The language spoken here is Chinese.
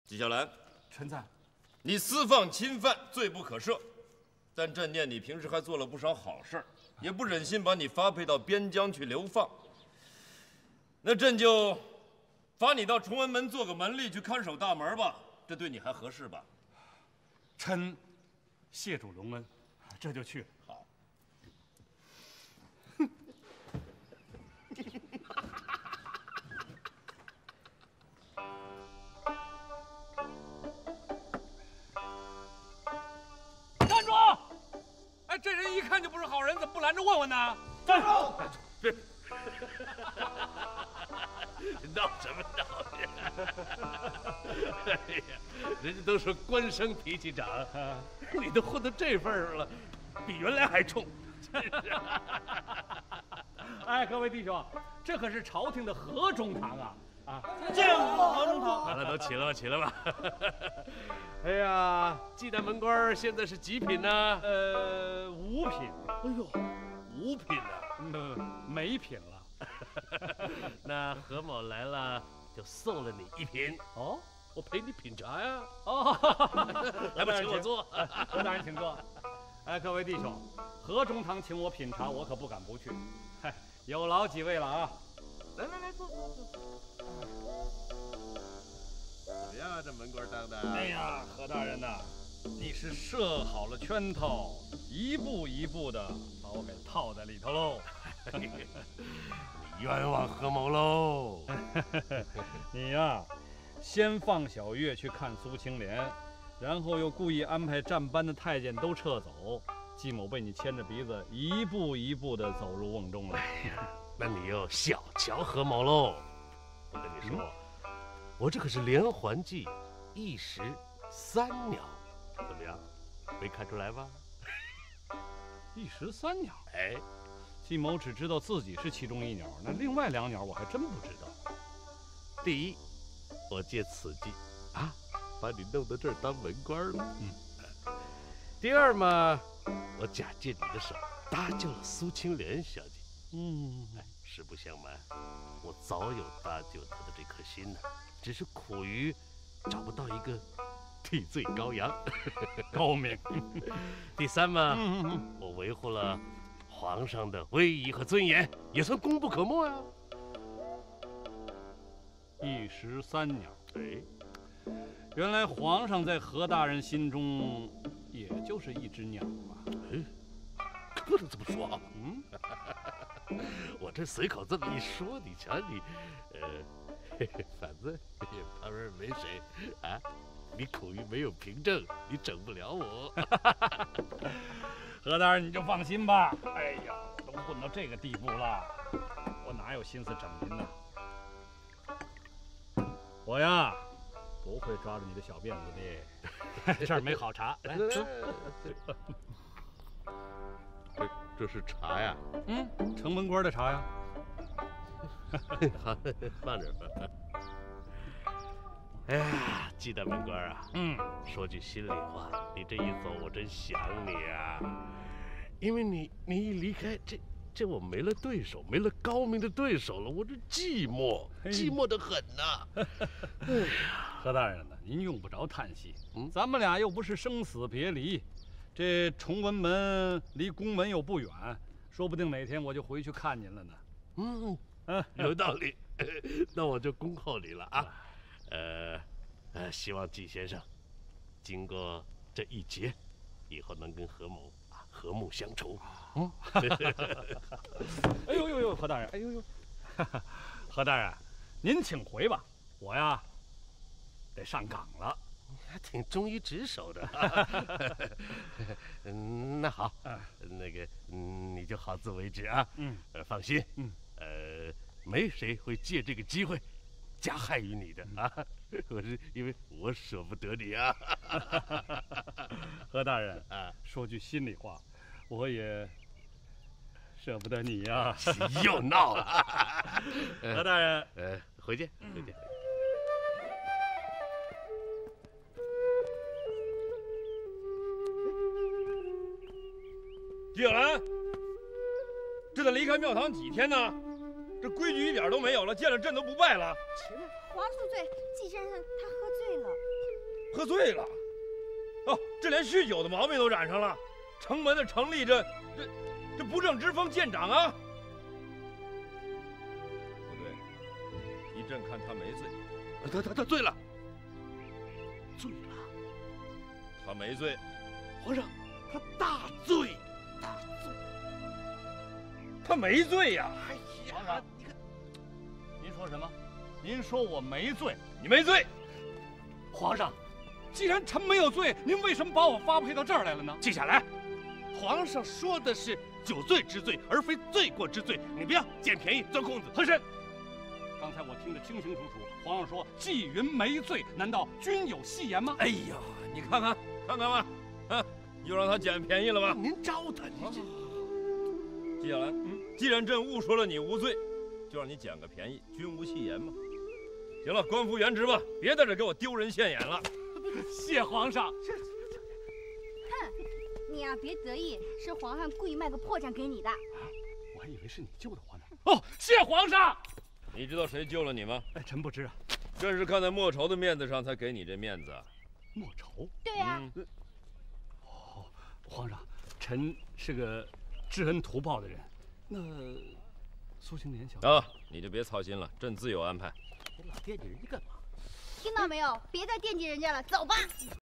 纪晓岚， 臣在。 你私放侵犯，罪不可赦。但朕念你平时还做了不少好事儿，也不忍心把你发配到边疆去流放。那朕就罚你到崇文门做个门吏，去看守大门吧。这对你还合适吧？ 臣谢主隆恩，这就去。 好。 站住！哎，这人一看就不是好人，怎么不拦着问问呢？站住！ 这闹什么闹呀？哎呀，人家都说官生脾气长，你都混到这份儿上了，比原来还冲。 哎，各位弟兄，这可是朝廷的河中堂啊！啊， 见过河中堂。 好了，都起来吧，起来吧。哎呀，纪大门官现在是几品呢 5品。 哎呦，5品呢？ 没品了。 那何某来了，就送了你1品。 哦， 我陪你品茶呀。 哦， 来吧，请我坐。 何大人请坐。哎，各位弟兄，河中堂请我品茶，我可不敢不去。嗨，有劳几位了啊！ 来，坐。怎么样啊，这门官当的？ 哎呀，何大人呐，你是设好了圈套，一步一步的把我给套在里头喽。 你冤枉何某喽！ 你呀，先放小月去看苏青莲，然后又故意安排站班的太监都撤走，季某被你牵着鼻子一步一步的走入瓮中了。 哎呀，那你又小瞧何某喽！我跟你说，我这可是连环计，一石3鸟，怎么样？没看出来吧？ 一石3鸟。 哎， 季某只知道自己是其中1鸟，那另外2鸟我还真不知道。 第一，我借此计啊，把你弄到这儿当门官了。第二嘛，我假借你的手搭救了苏青莲小姐。实不相瞒，我早有搭救她的这颗心呢，只是苦于找不到一个替罪羔羊。 高明。 第三嘛，我维护了皇上的威仪和尊严，也算功不可没呀。 一石3鸟。 哎， 原来皇上在何大人心中也就是一只鸟啊。 哎，可不能这么说啊。我这随口这么一说，你瞧你，反正也旁人没谁啊。你苦于没有凭证，你整不了我。 何大人你就放心吧。哎呀，都混到这个地步了，我哪有心思整您呢？我呀，不会抓着你的小辫子的。这儿没好茶，来。 这是茶呀？ 城门官的茶呀。 好，放这儿吧。哎呀，纪大门官啊，说句心里话，你这一走，我真想你啊。因为你一离开，这我没了对手，没了高明的对手了，我这寂寞得很呐。哎呀， 何大人呢，您用不着叹息，咱们俩又不是生死别离。这崇文门离宫门又不远，说不定哪天我就回去看您了呢。 有道理。那我就恭候你了啊。希望纪先生经过这一劫，以后能跟何某和睦相处。 哎呦，何大人，哎呦，何大人，您请回吧，我呀得上岗了。 还挺忠于职守的。那好，那个你就好自为之啊。放心，没谁会借这个机会加害于你的啊。我是因为我舍不得你啊。 何大人说句心里话，我也舍不得你呀。 又闹了。 何大人， 回见。 纪晓岚，这得离开庙堂几天呢？这规矩一点都没有了，见了朕都不拜了。 皇宿醉，纪先生他喝醉了。 喝醉了。哦，这连酗酒的毛病都染上了。城门的城吏这不正之风见长啊！不对，一朕看他没醉。 他醉了，醉了。 他没醉， 皇上，他大醉，大醉。 他没醉呀！ 哎皇上， 你看， 您说什么？您说我没醉？ 你没醉。 皇上，既然臣没有醉，您为什么把我发配到这儿来了呢？ 记下来，皇上说的是酒醉之罪，而非罪过之罪。你不要捡便宜钻空子。 和珅，刚才我听得清清楚楚，皇上说纪云没醉，难道君有戏言吗？ 哎呀，你看看吧，啊，又让他捡便宜了吧？ 您招他，你这。 接下来，既然朕误说了你无罪，就让你捡个便宜，君无戏言嘛。行了，官复原职吧，别在这给我丢人现眼了。 谢皇上。 哼，你呀别得意，是皇上故意卖个破绽给你的。 我还以为是你救的皇上。哦，谢皇上。 你知道谁救了你吗？ 哎，臣不知啊。 朕是看在莫愁的面子上才给你这面子。 莫愁？ 对呀。 哦，皇上，臣是个知恩图报的人。那苏青莲小姐啊，你就别操心了，朕自有安排。 你老惦记人家干嘛？ 听到没有？别再惦记人家了，走吧。